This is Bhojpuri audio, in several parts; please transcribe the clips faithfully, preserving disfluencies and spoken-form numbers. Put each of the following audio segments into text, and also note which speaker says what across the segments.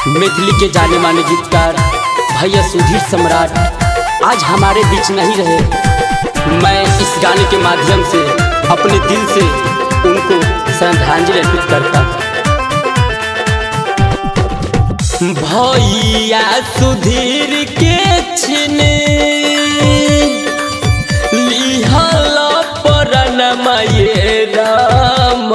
Speaker 1: मैथिली के जाने माने गीतकार भैया सुधीर सम्राट आज हमारे बीच नहीं रहे। मैं इस गाने के माध्यम से अपने दिल से उनको श्रद्धांजलि अर्पित करता। भैया सुधीर के छिने लिहल परनमा ये राम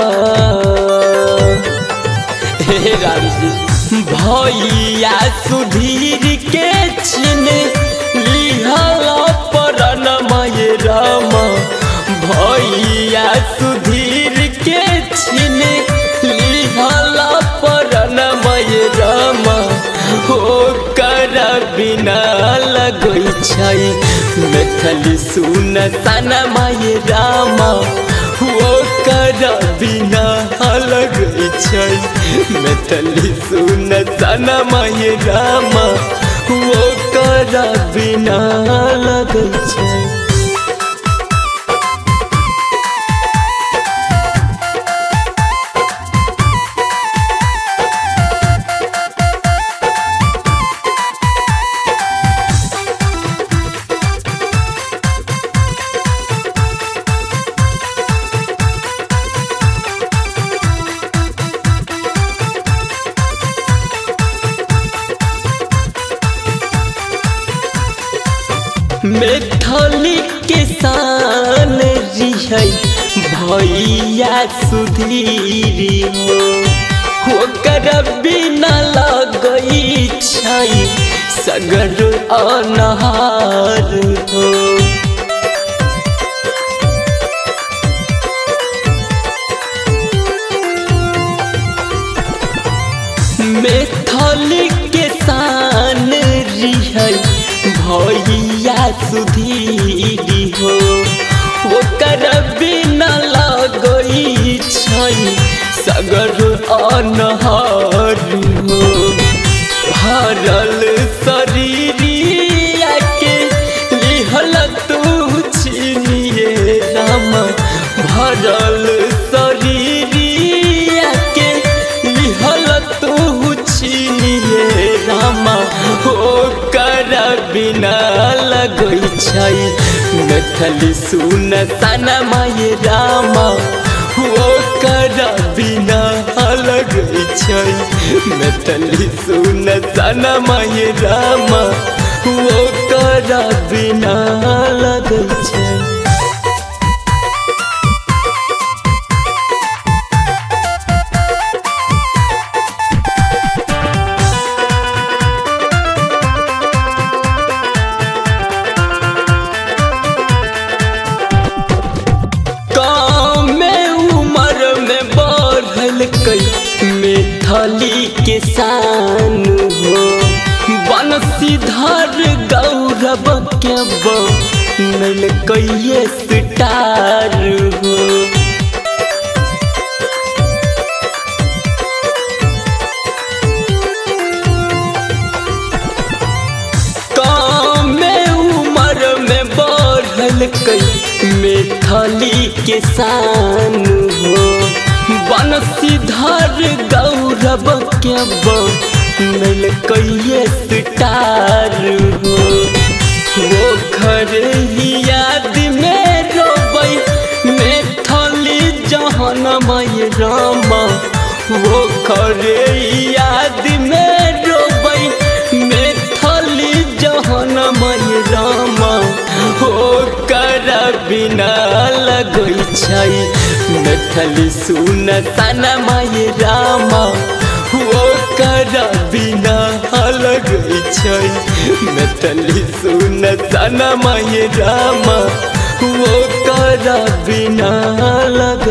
Speaker 1: हे राम जी। भैया सुधीर के छिने लिहल परनमा ये राम। भैया सुधीर के छिने लिहल परनमा ये राम। हो कर बिना लगै छै मैथिली सुन सनमा ये राम। हो कर बिना लगै छै मैथिली सुन सनमा ये राम। हो कर बिना लगै छै। मैथिली के शान रिहै भैया सुधीर हो। ओकर बिना लगै छै सगर अनहार हो। मैथिली के शान रिहै भैया सुधीर हो। ओकर बिना लगै छै सगर अनहार हो। भरल शरीरिया के लिहल तू छिनिए राम। भरल शरीरिया के लिहल तू छिनिए राम। हो कर बिना लगै छै मैथिली सुन सनमा ये राम। हो कर बिना लगै छै मैथिली सुन सनमा ये राम। हो कर बिना लगै छै। मैथिली के शान हो बंशीधर गौरव के बनल कहिए स्टार हो। कम उम्र में बढ़ल कई मैथिली के शान हो। बंशीधर गौरव के बनल कहिए स्टार हो। वो घर ही याद में रोबै मैथिली जहनमा ये राम। वो घर याद में रोबै मैथिली जहनमा ये राम। हो कर बिना लगै छै मैथिली सुन सनमा ये राम। हो कर बिना लगै छै मैथिली सुन सनमा ये राम। हो कर बिना लगै